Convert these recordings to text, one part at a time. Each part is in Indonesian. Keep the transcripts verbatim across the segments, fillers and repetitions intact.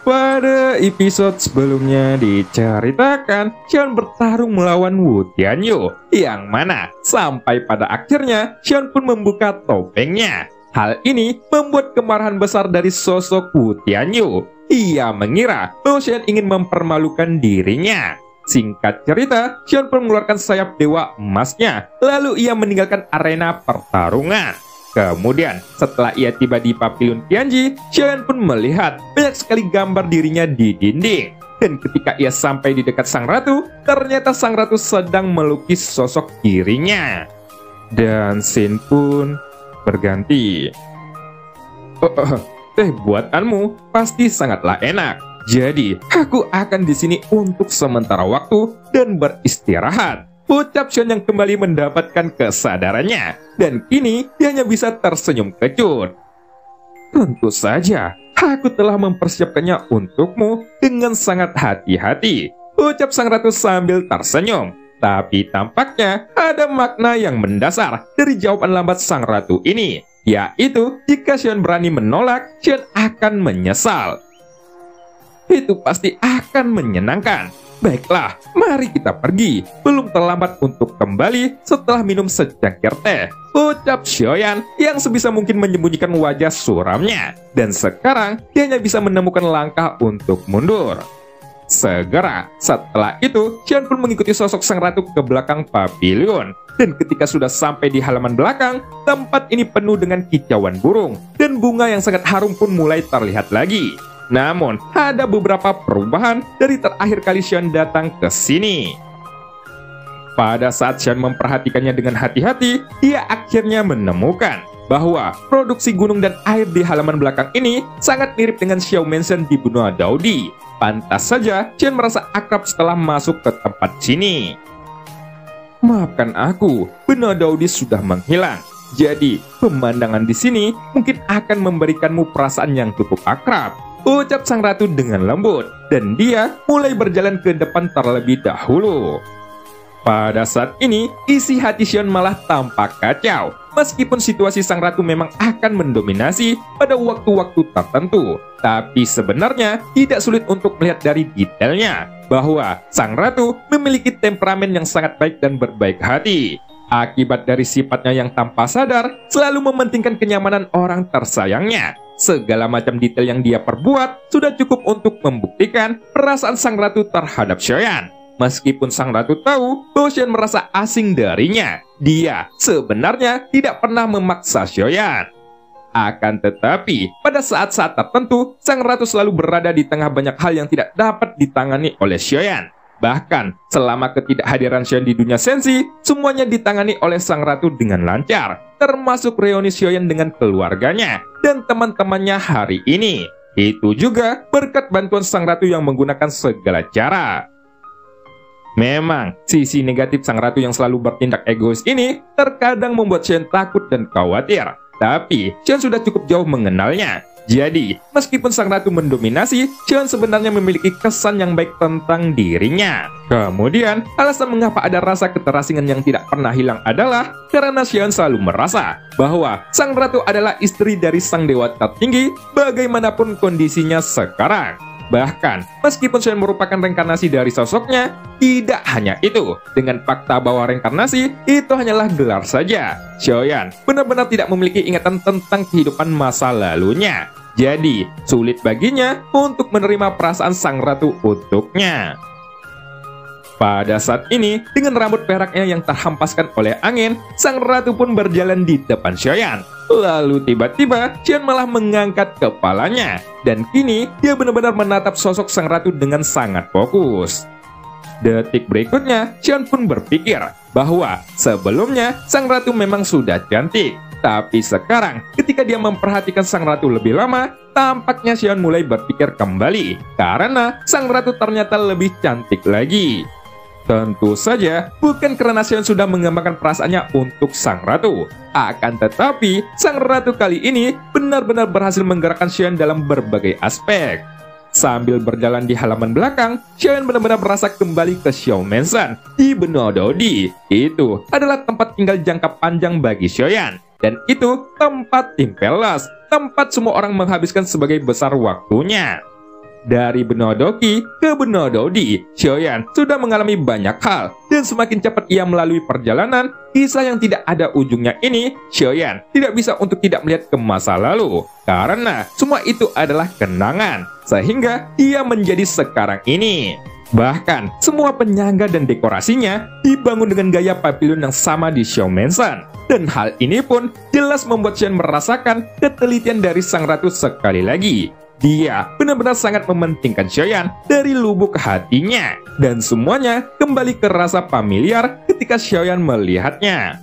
Pada episode sebelumnya diceritakan Xion bertarung melawan Wu Tianyu, yang mana sampai pada akhirnya Xion pun membuka topengnya. Hal ini membuat kemarahan besar dari sosok Wu Tianyu. Ia mengira bahwa Xion ingin mempermalukan dirinya. Singkat cerita, Xion pun mengeluarkan sayap dewa emasnya, lalu ia meninggalkan arena pertarungan. Kemudian, setelah ia tiba di Pavilion Tianji, Xion pun melihat banyak sekali gambar dirinya di dinding. Dan ketika ia sampai di dekat sang ratu, ternyata sang ratu sedang melukis sosok dirinya. Dan scene pun berganti. Oh, oh, teh buatanmu pasti sangatlah enak. Jadi, aku akan di sini untuk sementara waktu dan beristirahat. Ucap Xion yang kembali mendapatkan kesadarannya, dan kini dia hanya bisa tersenyum kecut. Tentu saja, aku telah mempersiapkannya untukmu dengan sangat hati-hati, ucap sang ratu sambil tersenyum. Tapi tampaknya ada makna yang mendasar dari jawaban lambat sang ratu ini, yaitu jika Xion berani menolak, Xion akan menyesal. Itu pasti akan menyenangkan. Baiklah, mari kita pergi. Belum terlambat untuk kembali setelah minum secangkir teh, ucap Xiaoyan yang sebisa mungkin menyembunyikan wajah suramnya. Dan sekarang dia hanya bisa menemukan langkah untuk mundur. Segera setelah itu, Xion pun mengikuti sosok sang ratu ke belakang pavilion. Dan ketika sudah sampai di halaman belakang, tempat ini penuh dengan kicauan burung, dan bunga yang sangat harum pun mulai terlihat lagi. Namun, ada beberapa perubahan dari terakhir kali Xion datang ke sini. Pada saat Xion memperhatikannya dengan hati-hati, dia akhirnya menemukan bahwa produksi gunung dan air di halaman belakang ini sangat mirip dengan Xiao Mansion di benua Daodi. Pantas saja, Xion merasa akrab setelah masuk ke tempat sini. Maafkan aku, benua Daodi sudah menghilang. Jadi, pemandangan di sini mungkin akan memberikanmu perasaan yang cukup akrab, ucap sang ratu dengan lembut, dan dia mulai berjalan ke depan terlebih dahulu. Pada saat ini, isi hati Xion malah tampak kacau. Meskipun situasi sang ratu memang akan mendominasi pada waktu-waktu tertentu, tapi sebenarnya tidak sulit untuk melihat dari detailnya bahwa sang ratu memiliki temperamen yang sangat baik dan berbaik hati. Akibat dari sifatnya yang tanpa sadar selalu mementingkan kenyamanan orang tersayangnya. Segala macam detail yang dia perbuat sudah cukup untuk membuktikan perasaan sang ratu terhadap Xiaoyan. Meskipun sang ratu tahu bahwa Xion merasa asing darinya, dia sebenarnya tidak pernah memaksa Xiaoyan. Akan tetapi, pada saat-saat tertentu, sang ratu selalu berada di tengah banyak hal yang tidak dapat ditangani oleh Xiaoyan. Bahkan, selama ketidakhadiran Xion di dunia sensi, semuanya ditangani oleh sang ratu dengan lancar, termasuk reuni Xiaoyan dengan keluarganya dan teman-temannya hari ini. Itu juga berkat bantuan sang ratu yang menggunakan segala cara. Memang, sisi negatif sang ratu yang selalu bertindak egois ini terkadang membuat Xion takut dan khawatir. Tapi, Xion sudah cukup jauh mengenalnya. Jadi, meskipun sang ratu mendominasi, Xion sebenarnya memiliki kesan yang baik tentang dirinya. Kemudian, alasan mengapa ada rasa keterasingan yang tidak pernah hilang adalah karena Xion selalu merasa bahwa sang ratu adalah istri dari sang dewa tertinggi bagaimanapun kondisinya sekarang. Bahkan, meskipun Xion merupakan reinkarnasi dari sosoknya, tidak hanya itu. Dengan fakta bahwa reinkarnasi itu hanyalah gelar saja, Xiaoyan benar-benar tidak memiliki ingatan tentang kehidupan masa lalunya. Jadi, sulit baginya untuk menerima perasaan sang ratu untuknya. Pada saat ini, dengan rambut peraknya yang terhempaskan oleh angin, sang ratu pun berjalan di depan Xiaoyan. Lalu tiba-tiba, Xion malah mengangkat kepalanya. Dan kini, dia benar-benar menatap sosok sang ratu dengan sangat fokus. Detik berikutnya, Xion pun berpikir bahwa sebelumnya sang ratu memang sudah cantik. Tapi sekarang, ketika dia memperhatikan sang ratu lebih lama, tampaknya Xion mulai berpikir kembali. Karena sang ratu ternyata lebih cantik lagi. Tentu saja, bukan karena Xion sudah mengembangkan perasaannya untuk sang ratu. Akan tetapi, sang ratu kali ini benar-benar berhasil menggerakkan Xion dalam berbagai aspek. Sambil berjalan di halaman belakang, Xiaoyan benar-benar merasa kembali ke Xiao Mansion di benua Daodi. Itu adalah tempat tinggal jangka panjang bagi Xiaoyan. Dan itu tempat Tim Palace, tempat semua orang menghabiskan sebagai besar waktunya. Dari benua Doki ke benua Dodi, Xiaoyan sudah mengalami banyak hal, dan semakin cepat ia melalui perjalanan kisah yang tidak ada ujungnya ini, Xiaoyan tidak bisa untuk tidak melihat ke masa lalu, karena semua itu adalah kenangan, sehingga ia menjadi sekarang ini. Bahkan, semua penyangga dan dekorasinya dibangun dengan gaya pavilion yang sama di Xiao Mansion. Dan hal ini pun jelas membuat Xian merasakan ketelitian dari sang ratu sekali lagi. Dia benar-benar sangat mementingkan Xiaoyan dari lubuk hatinya. Dan semuanya kembali ke rasa familiar ketika Xiaoyan melihatnya.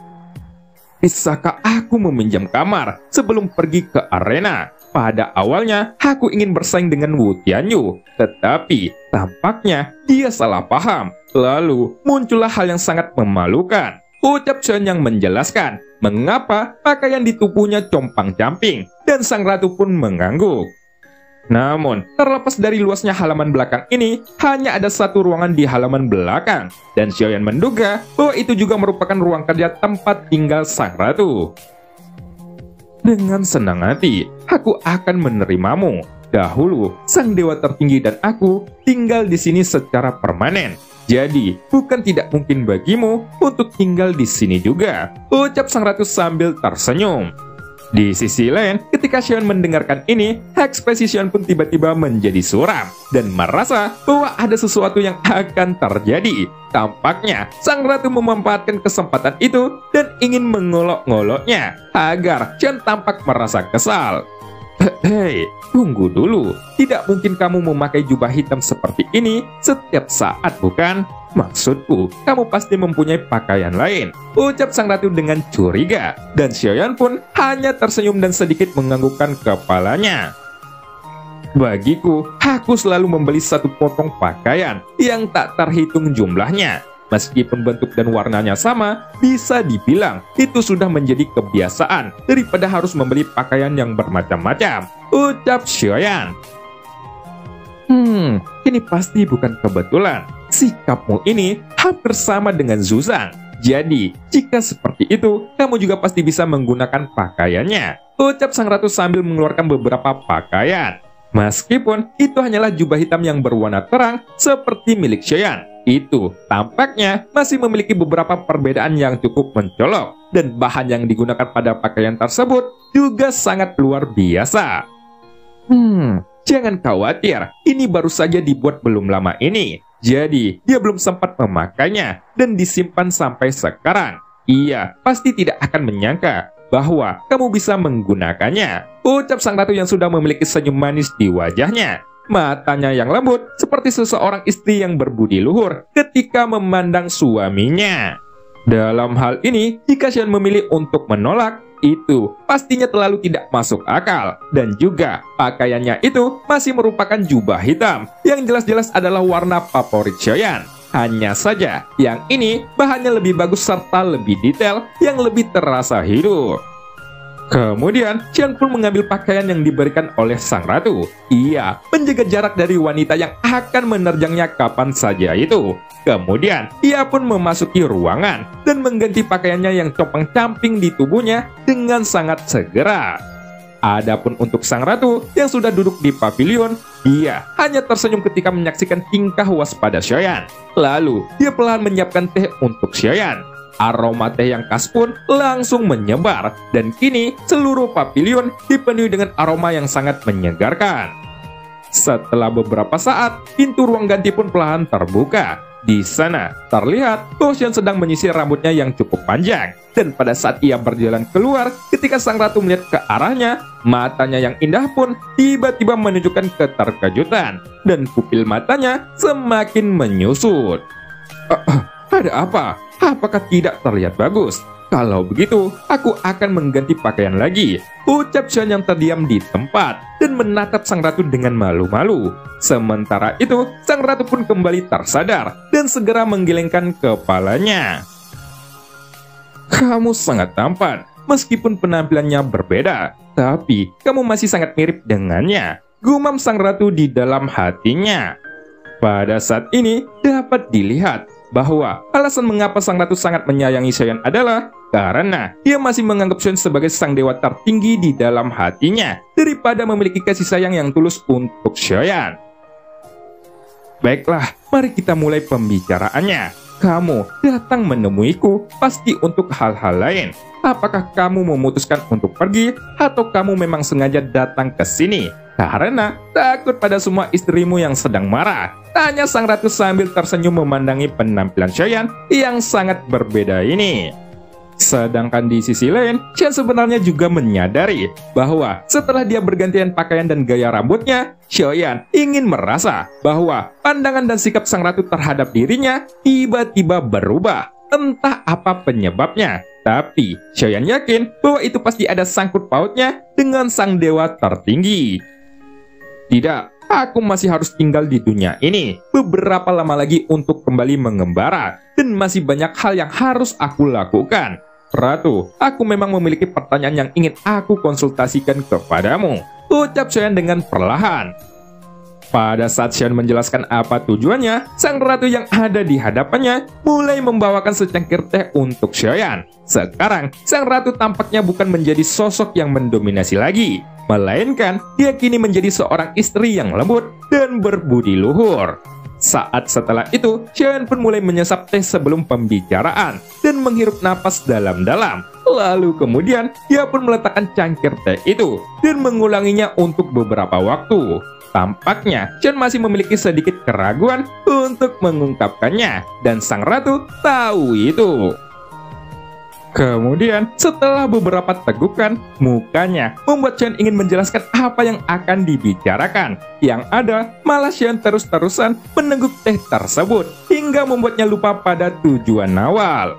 Bisakah aku meminjam kamar sebelum pergi ke arena? Pada awalnya, aku ingin bersaing dengan Wu Tianyu, tetapi tampaknya dia salah paham. Lalu, muncullah hal yang sangat memalukan. Ucap Xian yang menjelaskan mengapa pakaian di tubuhnya compang-camping, dan sang ratu pun mengangguk. Namun, terlepas dari luasnya halaman belakang ini, hanya ada satu ruangan di halaman belakang, dan Xiaoyan menduga bahwa itu juga merupakan ruang kerja tempat tinggal sang ratu. Dengan senang hati, aku akan menerimamu. Dahulu, sang dewa tertinggi dan aku tinggal di sini secara permanen. Jadi, bukan tidak mungkin bagimu untuk tinggal di sini juga, ucap sang ratu sambil tersenyum. Di sisi lain, ketika Xiaoyan mendengarkan ini, ekspresi Xiaoyan pun tiba-tiba menjadi suram dan merasa bahwa ada sesuatu yang akan terjadi. Tampaknya, sang ratu memanfaatkan kesempatan itu dan ingin mengolok-ngoloknya agar Xiaoyan tampak merasa kesal. Hei, tunggu dulu. Tidak mungkin kamu memakai jubah hitam seperti ini setiap saat, bukan? Maksudku, kamu pasti mempunyai pakaian lain, ucap sang ratu dengan curiga. Dan Xiaoyan pun hanya tersenyum dan sedikit menganggukkan kepalanya. Bagiku, aku selalu membeli satu potong pakaian yang tak terhitung jumlahnya. Meskipun bentuk dan warnanya sama, bisa dibilang itu sudah menjadi kebiasaan daripada harus membeli pakaian yang bermacam-macam, ucap Xiaoyan. Hmm, ini pasti bukan kebetulan. Sikapmu ini hampir sama dengan Zuzang. Jadi, jika seperti itu, kamu juga pasti bisa menggunakan pakaiannya, ucap sang ratu sambil mengeluarkan beberapa pakaian. Meskipun itu hanyalah jubah hitam yang berwarna terang seperti milik Xiaoyan, itu tampaknya masih memiliki beberapa perbedaan yang cukup mencolok, dan bahan yang digunakan pada pakaian tersebut juga sangat luar biasa. Hmm, jangan khawatir, ini baru saja dibuat belum lama ini. Jadi, dia belum sempat memakainya dan disimpan sampai sekarang. Ia pasti tidak akan menyangka bahwa kamu bisa menggunakannya, ucap sang ratu yang sudah memiliki senyum manis di wajahnya. Matanya yang lembut seperti seseorang istri yang berbudi luhur ketika memandang suaminya. Dalam hal ini, jika Xian memilih untuk menolak, itu pastinya terlalu tidak masuk akal. Dan juga pakaiannya itu masih merupakan jubah hitam yang jelas-jelas adalah warna favorit Xiaoyan. Hanya saja yang ini bahannya lebih bagus serta lebih detail yang lebih terasa hidup. Kemudian Xian pun mengambil pakaian yang diberikan oleh sang ratu. Ia menjaga jarak dari wanita yang akan menerjangnya kapan saja itu. Kemudian ia pun memasuki ruangan dan mengganti pakaiannya yang compang-camping di tubuhnya dengan sangat segera. Adapun untuk sang ratu yang sudah duduk di pavilion, dia hanya tersenyum ketika menyaksikan tingkah waspada Xiaoyan. Lalu dia perlahan menyiapkan teh untuk Xiaoyan. Aroma teh yang khas pun langsung menyebar, dan kini seluruh pavilion dipenuhi dengan aroma yang sangat menyegarkan. Setelah beberapa saat, pintu ruang ganti pun perlahan terbuka. Di sana terlihat bahwa Xian sedang menyisir rambutnya yang cukup panjang, dan pada saat ia berjalan keluar, ketika sang ratu melihat ke arahnya, matanya yang indah pun tiba-tiba menunjukkan keterkejutan, dan pupil matanya semakin menyusut. Uh, ada apa? Apakah tidak terlihat bagus? Kalau begitu, aku akan mengganti pakaian lagi, ucap Xian yang terdiam di tempat dan menatap sang ratu dengan malu-malu. Sementara itu, sang ratu pun kembali tersadar dan segera menggelengkan kepalanya. Kamu sangat tampan, meskipun penampilannya berbeda, tapi kamu masih sangat mirip dengannya, gumam sang ratu di dalam hatinya. Pada saat ini dapat dilihat bahwa alasan mengapa sang ratu sangat menyayangi Xiaoyan adalah karena dia masih menganggap Xiaoyan sebagai sang dewa tertinggi di dalam hatinya daripada memiliki kasih sayang yang tulus untuk Xiaoyan. Baiklah, mari kita mulai pembicaraannya. Kamu datang menemuiku pasti untuk hal-hal lain. Apakah kamu memutuskan untuk pergi atau kamu memang sengaja datang ke sini karena takut pada semua istrimu yang sedang marah? Tanya sang ratu sambil tersenyum memandangi penampilan Xiaoyan yang sangat berbeda ini. Sedangkan di sisi lain, Xiaoyan sebenarnya juga menyadari bahwa setelah dia bergantian pakaian dan gaya rambutnya, Xiaoyan ingin merasa bahwa pandangan dan sikap sang ratu terhadap dirinya tiba-tiba berubah. Entah apa penyebabnya, tapi Xiaoyan yakin bahwa itu pasti ada sangkut pautnya dengan sang dewa tertinggi. Tidak, aku masih harus tinggal di dunia ini beberapa lama lagi untuk kembali mengembara, dan masih banyak hal yang harus aku lakukan. Ratu, aku memang memiliki pertanyaan yang ingin aku konsultasikan kepadamu, ucap Xiaoyan dengan perlahan. Pada saat Xiaoyan menjelaskan apa tujuannya, sang ratu yang ada di hadapannya mulai membawakan secangkir teh untuk Xiaoyan. Sekarang, sang ratu tampaknya bukan menjadi sosok yang mendominasi lagi, melainkan dia kini menjadi seorang istri yang lembut dan berbudi luhur. Saat setelah itu, Xiaoyan pun mulai menyesap teh sebelum pembicaraan dan menghirup napas dalam-dalam. Lalu kemudian, dia pun meletakkan cangkir teh itu dan mengulanginya untuk beberapa waktu. Tampaknya, Xiaoyan masih memiliki sedikit keraguan untuk mengungkapkannya, dan sang ratu tahu itu. Kemudian, setelah beberapa tegukan, mukanya membuat Xiaoyan ingin menjelaskan apa yang akan dibicarakan. Yang ada, malah Xiaoyan terus-terusan meneguk teh tersebut, hingga membuatnya lupa pada tujuan awal.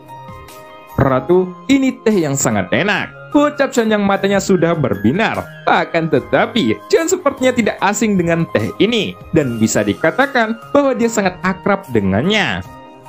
Ratu, ini teh yang sangat enak, ucap Xiaoyan yang matanya sudah berbinar. Akan tetapi, Xiaoyan sepertinya tidak asing dengan teh ini, dan bisa dikatakan bahwa dia sangat akrab dengannya.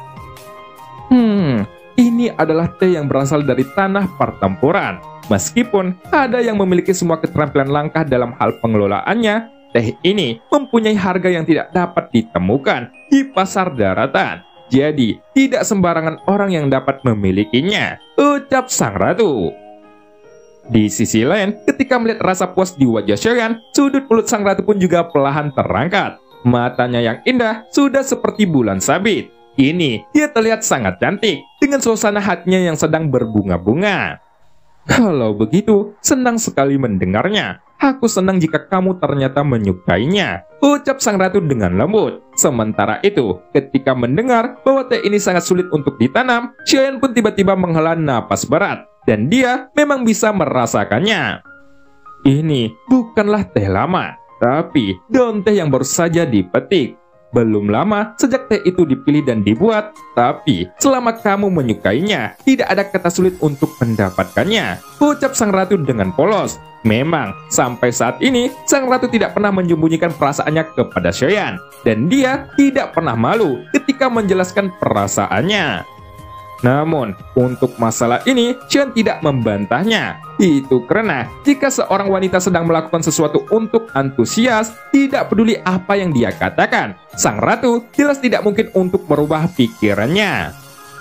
Hmm... Ini adalah teh yang berasal dari tanah pertempuran. Meskipun ada yang memiliki semua keterampilan langka dalam hal pengelolaannya, teh ini mempunyai harga yang tidak dapat ditemukan di pasar daratan. Jadi, tidak sembarangan orang yang dapat memilikinya, ucap sang ratu. Di sisi lain, ketika melihat rasa puas di wajah Xiaoyan, sudut mulut sang ratu pun juga perlahan terangkat. Matanya yang indah sudah seperti bulan sabit. Kini, dia terlihat sangat cantik dengan suasana hatinya yang sedang berbunga-bunga. Kalau begitu, senang sekali mendengarnya. Aku senang jika kamu ternyata menyukainya, ucap sang ratu dengan lembut. Sementara itu, ketika mendengar bahwa teh ini sangat sulit untuk ditanam, Xiaoyan pun tiba-tiba menghela napas berat, dan dia memang bisa merasakannya. Ini bukanlah teh lama, tapi daun teh yang baru saja dipetik. Belum lama sejak teh itu dipilih dan dibuat, tapi selama kamu menyukainya, tidak ada kata sulit untuk mendapatkannya, ucap sang ratu dengan polos. Memang, sampai saat ini, sang ratu tidak pernah menyembunyikan perasaannya kepada Xiaoyan, dan dia tidak pernah malu ketika menjelaskan perasaannya. Namun, untuk masalah ini, Xiaoyan tidak membantahnya. Itu karena jika seorang wanita sedang melakukan sesuatu untuk antusias, tidak peduli apa yang dia katakan, sang ratu jelas tidak mungkin untuk merubah pikirannya.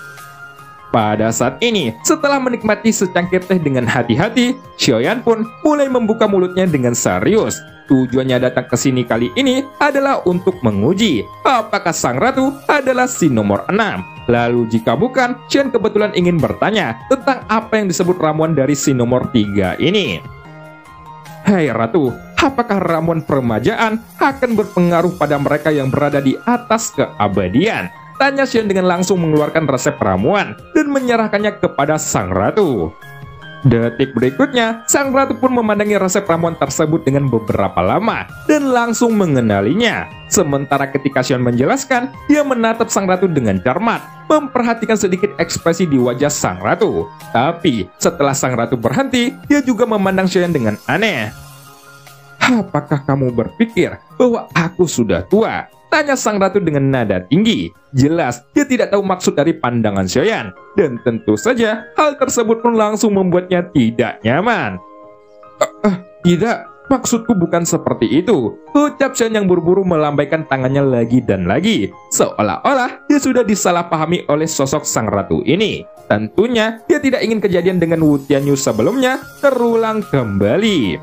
Pada saat ini, setelah menikmati secangkir teh dengan hati-hati, Xiaoyan pun mulai membuka mulutnya dengan serius. Tujuannya datang ke sini kali ini adalah untuk menguji apakah sang ratu adalah si nomor enam. Lalu jika bukan, Xiaoyan kebetulan ingin bertanya tentang apa yang disebut ramuan dari si nomor tiga ini. Hai ratu, apakah ramuan peremajaan akan berpengaruh pada mereka yang berada di atas keabadian? Tanya Xiaoyan dengan langsung mengeluarkan resep ramuan dan menyerahkannya kepada sang ratu. Detik berikutnya, sang ratu pun memandangi resep ramuan tersebut dengan beberapa lama dan langsung mengenalinya. Sementara ketika Xiaoyan menjelaskan, dia menatap sang ratu dengan cermat, memperhatikan sedikit ekspresi di wajah sang ratu. Tapi setelah sang ratu berhenti, dia juga memandang Xiaoyan dengan aneh. Apakah kamu berpikir bahwa aku sudah tua? Tanya sang ratu dengan nada tinggi. Jelas, dia tidak tahu maksud dari pandangan Xiaoyan. Dan tentu saja, hal tersebut pun langsung membuatnya tidak nyaman. Uh, uh, tidak, Maksudku bukan seperti itu, ucap Xion yang buru-buru melambaikan tangannya lagi dan lagi, seolah-olah dia sudah disalahpahami oleh sosok sang ratu ini. Tentunya dia tidak ingin kejadian dengan Wu Tianyu sebelumnya terulang kembali.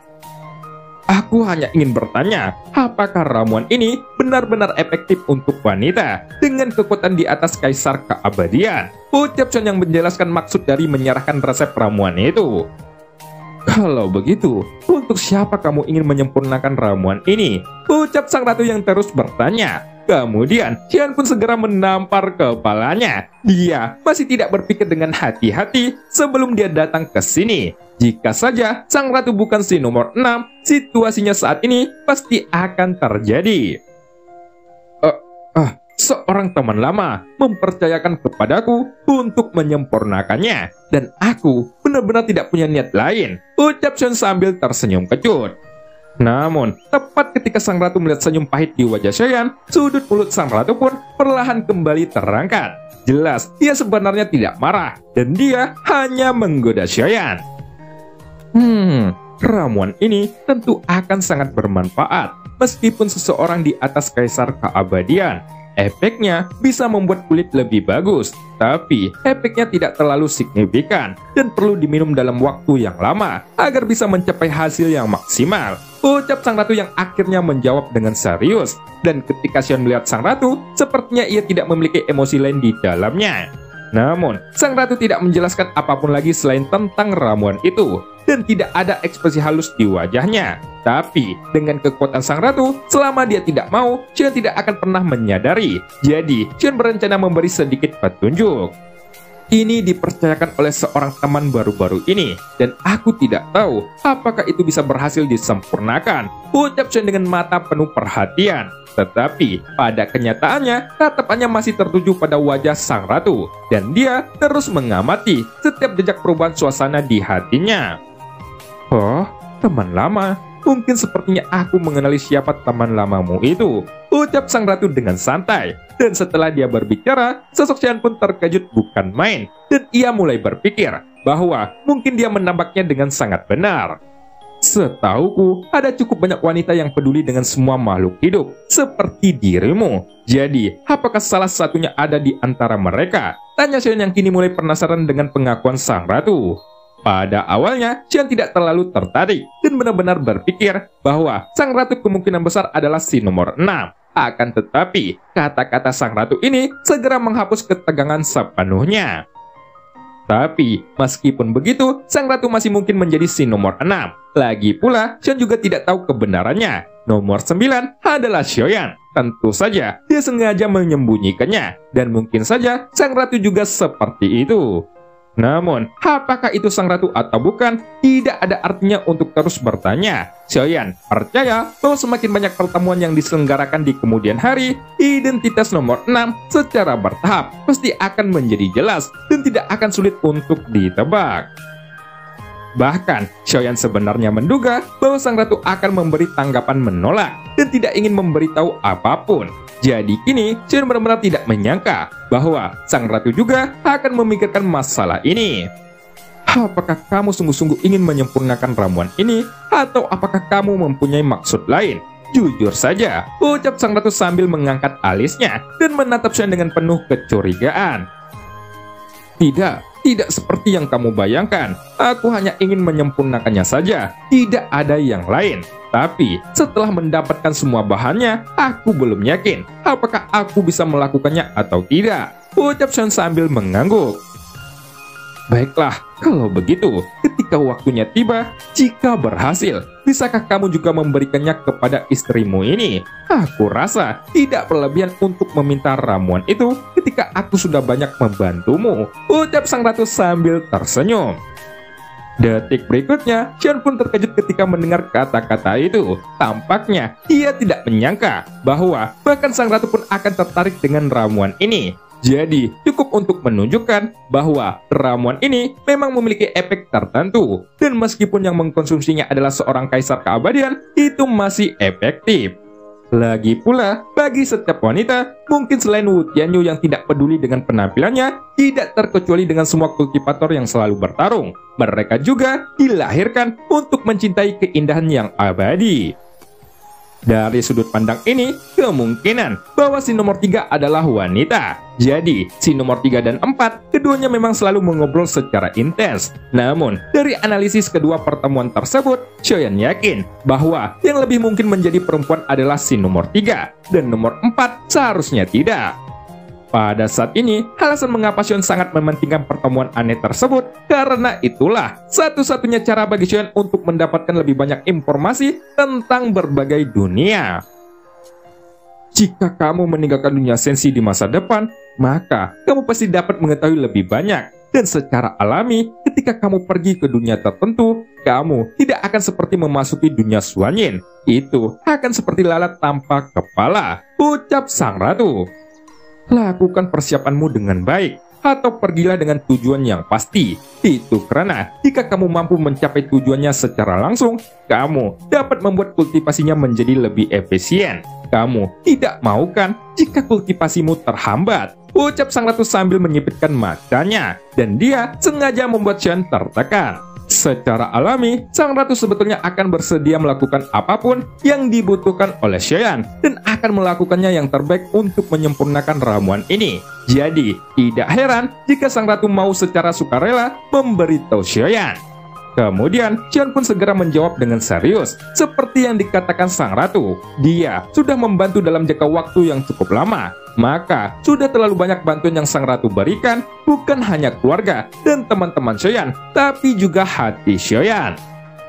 Aku hanya ingin bertanya, apakah ramuan ini benar-benar efektif untuk wanita dengan kekuatan di atas kaisar keabadian? Ucap Xion yang menjelaskan maksud dari menyerahkan resep ramuan itu. Kalau begitu, untuk siapa kamu ingin menyempurnakan ramuan ini? Ucap sang ratu yang terus bertanya. Kemudian, Xion pun segera menampar kepalanya. Dia masih tidak berpikir dengan hati-hati sebelum dia datang ke sini. Jika saja sang ratu bukan si nomor enam, situasinya saat ini pasti akan terjadi. Uh, uh, seorang teman lama mempercayakan kepadaku untuk menyempurnakannya, dan aku benar-benar tidak punya niat lain, ucap Xion sambil tersenyum kecut. Namun, tepat ketika sang ratu melihat senyum pahit di wajah Xion, sudut mulut sang ratu pun perlahan kembali terangkat. Jelas, dia sebenarnya tidak marah, dan dia hanya menggoda Xion. Hmm, ramuan ini tentu akan sangat bermanfaat, meskipun seseorang di atas kaisar keabadian. Efeknya bisa membuat kulit lebih bagus, tapi efeknya tidak terlalu signifikan dan perlu diminum dalam waktu yang lama agar bisa mencapai hasil yang maksimal, ucap sang ratu yang akhirnya menjawab dengan serius. Dan ketika Xion melihat sang ratu, sepertinya ia tidak memiliki emosi lain di dalamnya. Namun, sang ratu tidak menjelaskan apapun lagi selain tentang ramuan itu, dan tidak ada ekspresi halus di wajahnya. Tapi, dengan kekuatan sang ratu, selama dia tidak mau, Xion tidak akan pernah menyadari. Jadi, Xion berencana memberi sedikit petunjuk. Ini dipercayakan oleh seorang teman baru-baru ini, dan aku tidak tahu apakah itu bisa berhasil disempurnakan, ucap Xion dengan mata penuh perhatian. Tetapi pada kenyataannya, tatapannya masih tertuju pada wajah sang ratu, dan dia terus mengamati setiap jejak perubahan suasana di hatinya. Oh, teman lama, mungkin sepertinya aku mengenali siapa teman lamamu itu, ucap sang ratu dengan santai. Dan setelah dia berbicara, sosok Xion pun terkejut bukan main, dan ia mulai berpikir bahwa mungkin dia menambaknya dengan sangat benar. Setauku, ada cukup banyak wanita yang peduli dengan semua makhluk hidup, seperti dirimu. Jadi, apakah salah satunya ada di antara mereka? Tanya Xion yang kini mulai penasaran dengan pengakuan sang ratu. Pada awalnya, Xion tidak terlalu tertarik dan benar-benar berpikir bahwa sang ratu kemungkinan besar adalah si nomor enam. Akan tetapi, kata-kata sang ratu ini segera menghapus ketegangan sepenuhnya. Tapi, meskipun begitu, sang ratu masih mungkin menjadi si nomor enam. Lagi pula, Xion juga tidak tahu kebenarannya. Nomor sembilan adalah Xiaoyan. Tentu saja, dia sengaja menyembunyikannya. Dan mungkin saja, sang ratu juga seperti itu. Namun, apakah itu sang ratu atau bukan, tidak ada artinya untuk terus bertanya. Xiaoyan percaya bahwa semakin banyak pertemuan yang diselenggarakan di kemudian hari, identitas nomor enam secara bertahap pasti akan menjadi jelas dan tidak akan sulit untuk ditebak. Bahkan, Xiaoyan sebenarnya menduga bahwa sang ratu akan memberi tanggapan menolak dan tidak ingin memberitahu apapun. Jadi kini, Xion benar-benar tidak menyangka bahwa sang ratu juga akan memikirkan masalah ini. Apakah kamu sungguh-sungguh ingin menyempurnakan ramuan ini? Atau apakah kamu mempunyai maksud lain? Jujur saja, ucap sang ratu sambil mengangkat alisnya dan menatap Xion dengan penuh kecurigaan. Tidak, tidak seperti yang kamu bayangkan. Aku hanya ingin menyempurnakannya saja. Tidak ada yang lain. Tapi, setelah mendapatkan semua bahannya, aku belum yakin apakah aku bisa melakukannya atau tidak, ucap Xion sambil mengangguk. Baiklah, kalau begitu, ketika waktunya tiba, jika berhasil, bisakah kamu juga memberikannya kepada istrimu ini? Aku rasa tidak berlebihan untuk meminta ramuan itu ketika aku sudah banyak membantumu, ucap sang ratu sambil tersenyum. Detik berikutnya, Xion pun terkejut ketika mendengar kata-kata itu. Tampaknya, ia tidak menyangka bahwa bahkan sang ratu pun akan tertarik dengan ramuan ini. Jadi, cukup untuk menunjukkan bahwa ramuan ini memang memiliki efek tertentu. Dan meskipun yang mengkonsumsinya adalah seorang kaisar keabadian, itu masih efektif. Lagi pula, bagi setiap wanita, mungkin selain Wu Tianyu yang tidak peduli dengan penampilannya, tidak terkecuali dengan semua kultivator yang selalu bertarung. Mereka juga dilahirkan untuk mencintai keindahan yang abadi. Dari sudut pandang ini, kemungkinan bahwa si nomor tiga adalah wanita. Jadi, si nomor tiga dan empat, keduanya memang selalu mengobrol secara intens. Namun, dari analisis kedua pertemuan tersebut, Xiaoyan yakin bahwa yang lebih mungkin menjadi perempuan adalah si nomor tiga, dan nomor empat seharusnya tidak. Pada saat ini, alasan mengapa Xiaoyan sangat mementingkan pertemuan aneh tersebut, karena itulah satu-satunya cara bagi Xiaoyan untuk mendapatkan lebih banyak informasi tentang berbagai dunia. Jika kamu meninggalkan dunia sensi di masa depan, maka kamu pasti dapat mengetahui lebih banyak. Dan secara alami, ketika kamu pergi ke dunia tertentu, kamu tidak akan seperti memasuki dunia Xuanyin. Itu akan seperti lalat tanpa kepala, ucap sang ratu. Lakukan persiapanmu dengan baik, atau pergilah dengan tujuan yang pasti. Itu karena jika kamu mampu mencapai tujuannya secara langsung, kamu dapat membuat kultivasinya menjadi lebih efisien. Kamu tidak mau kan jika kultivasimu terhambat, ucap sang ratu sambil menyipitkan matanya, dan dia sengaja membuat Xiaoyan tertekan. Secara alami, sang ratu sebetulnya akan bersedia melakukan apapun yang dibutuhkan oleh Xiaoyan dan akan melakukannya yang terbaik untuk menyempurnakan ramuan ini. Jadi, tidak heran jika sang ratu mau secara sukarela memberitahu Xiaoyan. Kemudian, Xiaoyan pun segera menjawab dengan serius. Seperti yang dikatakan sang ratu, dia sudah membantu dalam jangka waktu yang cukup lama. Maka, sudah terlalu banyak bantuan yang sang ratu berikan, bukan hanya keluarga dan teman-teman Xiaoyan, tapi juga hati Xiaoyan.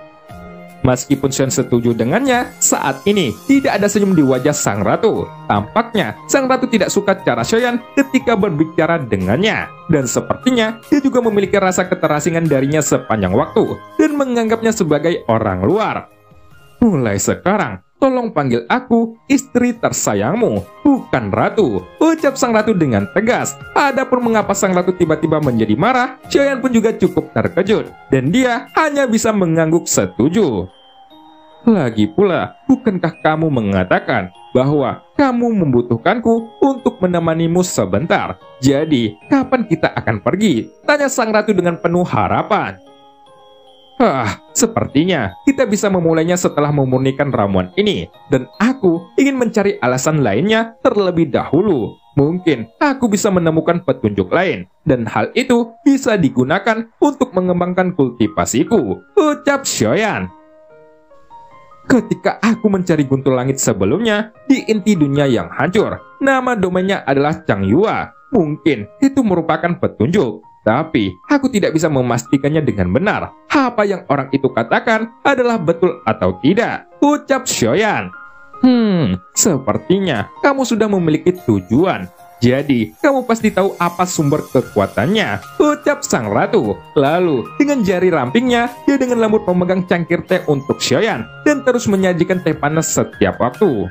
Meskipun Xiaoyan setuju dengannya, saat ini tidak ada senyum di wajah sang ratu. Tampaknya, sang ratu tidak suka cara Xiaoyan ketika berbicara dengannya. Dan sepertinya, dia juga memiliki rasa keterasingan darinya sepanjang waktu, dan menganggapnya sebagai orang luar. Mulai sekarang, tolong panggil aku istri tersayangmu, bukan ratu, ucap sang ratu dengan tegas. Adapun mengapa sang ratu tiba-tiba menjadi marah, Xiaoyan pun juga cukup terkejut, dan dia hanya bisa mengangguk setuju. Lagi pula, bukankah kamu mengatakan bahwa kamu membutuhkanku untuk menemanimu sebentar? Jadi, kapan kita akan pergi? Tanya sang ratu dengan penuh harapan. Hah, sepertinya kita bisa memulainya setelah memurnikan ramuan ini. Dan aku ingin mencari alasan lainnya terlebih dahulu. Mungkin aku bisa menemukan petunjuk lain. Dan hal itu bisa digunakan untuk mengembangkan kultivasiku, ucap Xiaoyan. Ketika aku mencari guntur langit sebelumnya di inti dunia yang hancur, nama domainnya adalah Changyua. Mungkin itu merupakan petunjuk. Tapi, aku tidak bisa memastikannya dengan benar. Apa yang orang itu katakan adalah betul atau tidak, ucap Xiaoyan. Hmm, sepertinya kamu sudah memiliki tujuan. Jadi, kamu pasti tahu apa sumber kekuatannya, ucap sang ratu. Lalu, dengan jari rampingnya, dia dengan lembut memegang cangkir teh untuk Xiaoyan dan terus menyajikan teh panas setiap waktu.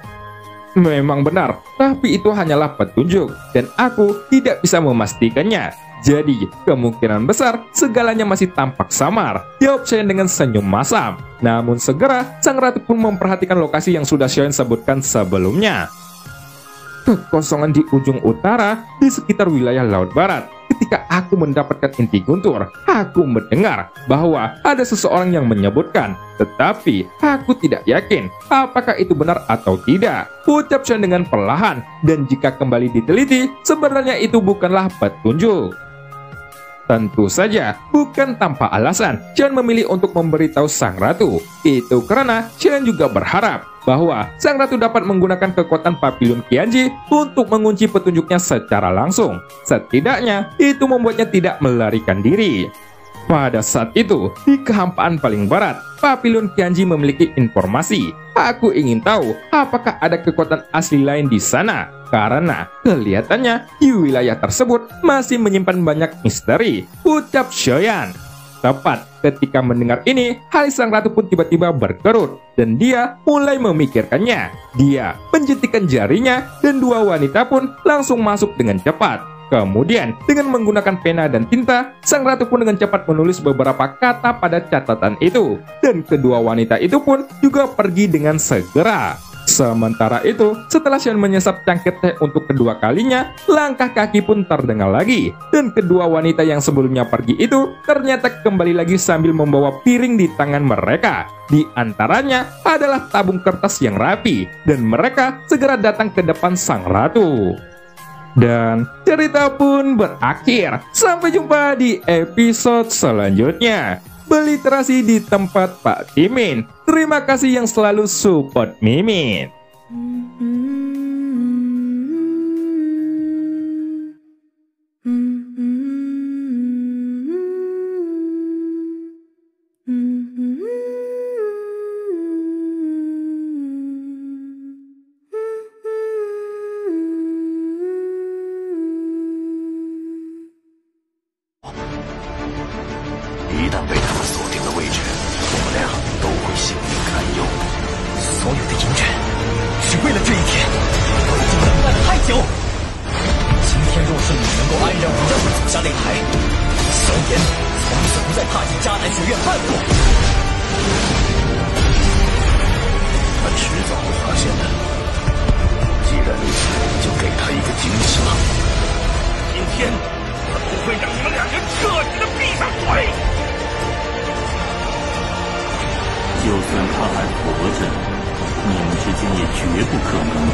Memang benar, tapi itu hanyalah petunjuk, dan aku tidak bisa memastikannya. Jadi, kemungkinan besar segalanya masih tampak samar, jawab Xiaoyan dengan senyum masam. Namun segera, sang ratu pun memperhatikan lokasi yang sudah Xiaoyan sebutkan sebelumnya. Kekosongan di ujung utara, di sekitar wilayah Laut Barat. Ketika aku mendapatkan inti guntur, aku mendengar bahwa ada seseorang yang menyebutkan, tetapi aku tidak yakin apakah itu benar atau tidak, ucap Xiaoyan dengan perlahan. Dan jika kembali diteliti, sebenarnya itu bukanlah petunjuk. Tentu saja, bukan tanpa alasan, Xiaoyan memilih untuk memberitahu sang ratu. Itu karena Xiaoyan juga berharap bahwa sang ratu dapat menggunakan kekuatan Papillon Qianji untuk mengunci petunjuknya secara langsung. Setidaknya, itu membuatnya tidak melarikan diri. Pada saat itu, di kehampaan paling barat, Papillon Qianji memiliki informasi. Aku ingin tahu apakah ada kekuatan asli lain di sana, karena kelihatannya di wilayah tersebut masih menyimpan banyak misteri, ucap Xiaoyan. Tepat ketika mendengar ini, hati sang ratu pun tiba-tiba berkerut, dan dia mulai memikirkannya. Dia menjentikan jarinya, dan dua wanita pun langsung masuk dengan cepat. Kemudian, dengan menggunakan pena dan tinta, sang ratu pun dengan cepat menulis beberapa kata pada catatan itu. Dan kedua wanita itu pun juga pergi dengan segera. Sementara itu, setelah Xion menyesap cangkir teh untuk kedua kalinya, langkah kaki pun terdengar lagi. Dan kedua wanita yang sebelumnya pergi itu ternyata kembali lagi sambil membawa piring di tangan mereka. Di antaranya adalah tabung kertas yang rapi, dan mereka segera datang ke depan sang ratu. Dan cerita pun berakhir. Sampai jumpa di episode selanjutnya. Beliterasi di tempat Pak Timin. Terima kasih yang selalu support Mimin. 就算他还活着，你们之间也绝不可能。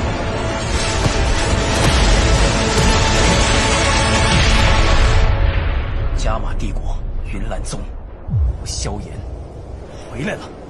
加玛帝国云岚宗，萧炎回来了。